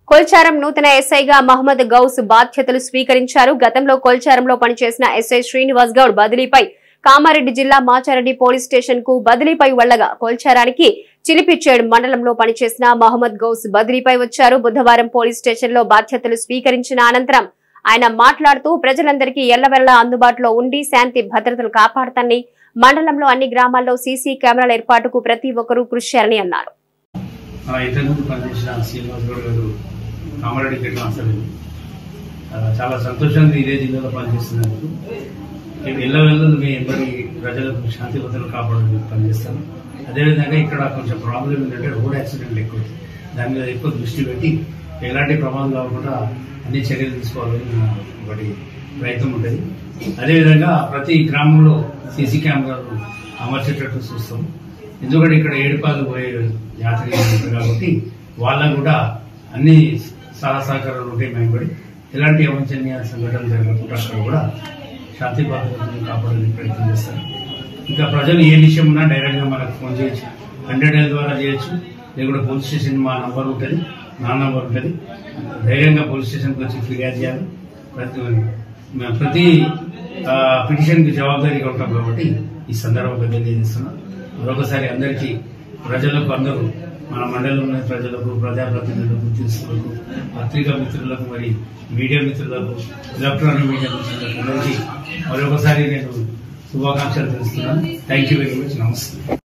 కొల్చారం నూతన ఎస్ఐగా మహమ్మద్ గౌస్ బాధ్యతలు స్వీకరించారు. గతంలో కొల్చారంలో పనిచేసిన ఎస్ఐ శ్రీనివాస్ గౌడ్ బదిలీపై కామారెడ్డి జిల్లా మాచారెడ్డి పోలీస్ స్టేషన్ కు బదిలీపై వెళ్లగా కొల్చారానికి చిలిపిచ్చేడు మండలంలో పనిచేసిన మహమ్మద్ గౌస్ బదిలీపై వచ్చారు. బుధవారం పోలీస్ స్టేషన్ లో బాధ్యతలు స్వీకరించిన అనంతరం ఆయన మాట్లాడుతూ ప్రజలందరికీ ఎల్లవెల్లా అందుబాటులో ఉండి శాంతి భద్రతలు కాపాడతానని, మండలంలో అన్ని గ్రామాల్లో సీసీ కెమెరాల ఏర్పాటుకు ప్రతి ఒక్కరూ కృషి చేయాలని అన్నారు. కామారెడ్డి చాలా సంతోషంగా ఇదే జిల్లాలో పనిచేస్తున్నందుకు ఎల్లవెల్లా మీ ఎవరి ప్రజలకు శాంతి భద్రతలు కాపాడడానికి పనిచేస్తాను. అదేవిధంగా ఇక్కడ కొంచెం ప్రాబ్లం ఏంటంటే రోడ్ యాక్సిడెంట్లు ఎక్కువ, దాని మీద ఎక్కువ దృష్టి పెట్టి ఎలాంటి ప్రమాదం కాకుండా అన్ని చర్యలు తీసుకోవాలని ఒకటి ప్రయత్నం ఉంటుంది. అదేవిధంగా ప్రతి గ్రామంలో సీసీ కెమెరాలు అమర్చేటట్టు చూస్తాం. ఎందుకంటే ఇక్కడ ఏడుపాలు పోయే యాత్రికులు కాబట్టి వాళ్ళకు కూడా అన్ని సహకారాలు ఉంటాయి. మేంబడి ఎలాంటి అవాంఛనీయ సంఘటనలు జరగకుండా అక్కడ కూడా శాంతి భద్రతను కాపాడడానికి ప్రయత్నం చేస్తారు. ఇంకా ప్రజలు ఏ విషయం ఉన్నా డైరెక్ట్ గా మనకు ఫోన్ చేయొచ్చు, 100 ద్వారా చేయొచ్చు, లేకుంటే పోలీస్ స్టేషన్ మా నంబర్ ఉంటుంది, నా నంబర్ ఉంటుంది. ధైర్యంగా పోలీస్ స్టేషన్కి వచ్చి ఫిర్యాదు చేయాలి. ప్రతి పిటిషన్ కి జవాబుదారీగా ఉంటాం కాబట్టి ఈ సందర్భంగా తెలియజేస్తున్నాం. మరొకసారి అందరికీ ప్రజలకు అందరూ మన మండలంలోని ప్రజలకు, ప్రజాప్రతినిధులకు, ఉద్యోగస్తులకు, పత్రికా మిత్రులకు, మరి మీడియా మిత్రులకు, ఎలక్ట్రానిక్ మీడియా మిత్రులకు అందరికీ మరొకసారి నేను శుభాకాంక్షలు తెలుస్తున్నాను. Thank you very much. నమస్తే.